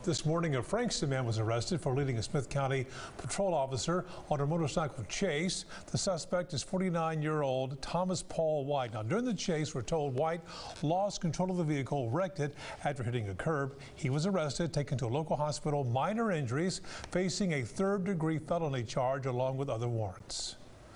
This morning, a Frankston man was arrested for leading a Smith County patrol officer on a motorcycle chase. The suspect is 49-year-old Thomas Paul White. Now, during the chase, we're told White lost control of the vehicle, wrecked it after hitting a curb. He was arrested, taken to a local hospital, minor injuries, facing a third-degree felony charge along with other warrants.